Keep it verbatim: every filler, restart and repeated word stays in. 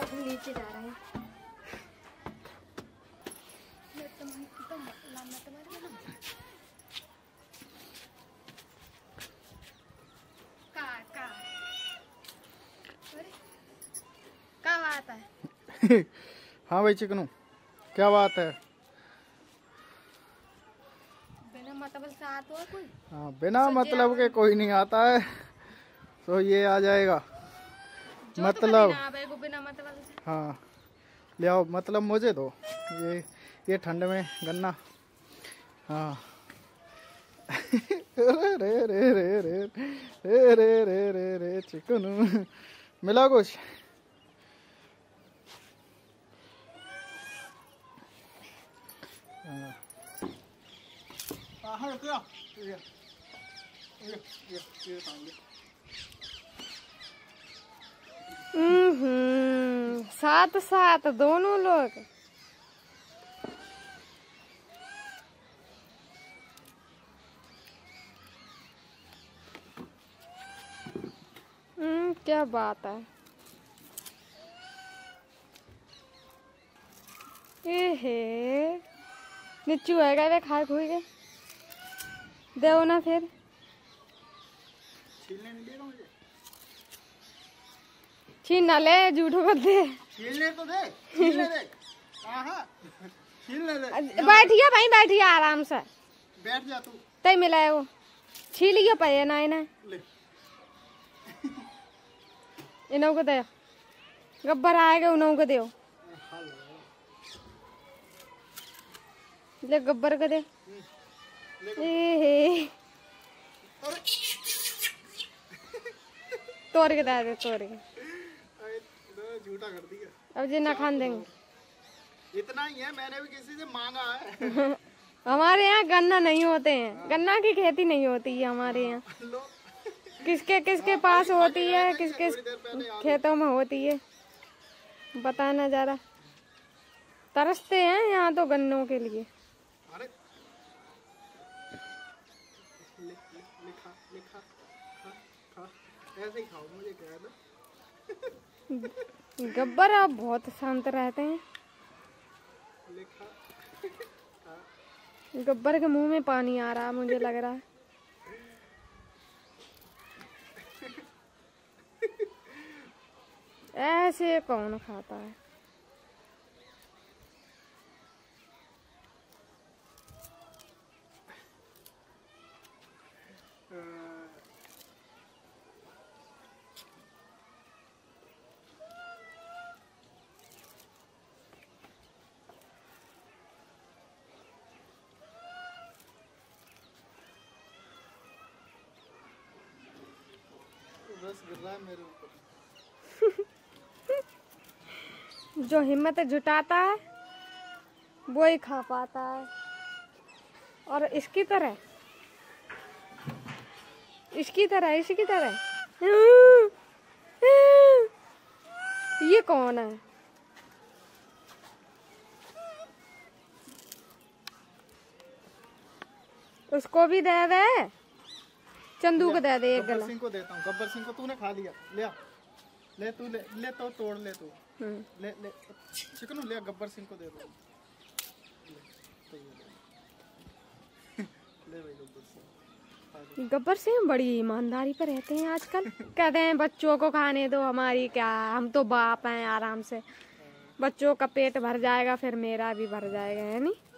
नीचे जा रहे हैं। क्या बात है? हाँ भाई चिकनू, क्या बात है? बिना मतलब से आता है कोई? हाँ, बिना मतलब के कोई नहीं आता है, तो ये आ जाएगा मतलब। तो बिना मतलब से। हाँ ले आओ, मतलब मुझे दो ये ये ठंड में गन्ना। हाँ रे रे रे रे रे रे रे रे रे रे चिकनू मिला कुछ? हाँ क्या ये ये ये ये हम्म साथ साथ दोनों लोग। हम्म क्या बात है? एहे निच्चू है क्या? खा खुई के दो ना फिर। छीलने नहीं देगा मुझे। छीन ना ले, झूठो मत दे। छीलने तो दे, छीलने दे। हाँ छीलने दे। बैठिए भाई, बैठिए आराम से। बैठ जा तू। तय मिला है वो, छीलिए पे ना इन्हें। इन्हों को दे, गब्बर आएगा उन्हों को दे। ले गब्बर को दे। ए तोड़ के दे दे, तोड़ के। झूठा कर दिया। अब जी ना खान देंगे। इतना ही है, मैंने भी किसी से मांगा है। हमारे यहाँ गन्ना नहीं होते हैं, गन्ना की खेती नहीं होती है हमारे यहाँ। किसके किसके पास होती है, किस किस खेतों में होती है बताना जरा। तरसते हैं यहाँ तो गन्नों के लिए। अरे ले, ले, ले खा, ले खा, खा, खा। ऐसे ही खाओ, मुझे क्या है ना। गब्बर आप बहुत शांत रहते हैं। ले खा, खा। गब्बर के मुंह में पानी आ रहा मुझे लग रहा है। ऐसे कौन खाता है? बस गिर रहा है मेरे ऊपर। जो हिम्मत जुटाता है वो ही खा पाता है। और इसकी तरह इसकी तरह इसकी तरह ये कौन है? उसको भी दे दे, चंदू को दे दे एक गला। गब्बर सिंह को देता हूँ। गब्बर सिंह को तूने खा लिया, ले आ, ले तू ले, ले तो तोड़ ले तू। ले ले चिकनू ले, गब्बर सिंह को दे दो। ले, ले भाई गब्बर सिंह। गब्बर सिंह बड़ी ईमानदारी पर रहते हैं आजकल। कहते हैं बच्चों को खाने दो, हमारी क्या, हम तो बाप हैं, आराम से बच्चों का पेट भर जाएगा फिर मेरा भी भर जाएगा, है नहीं?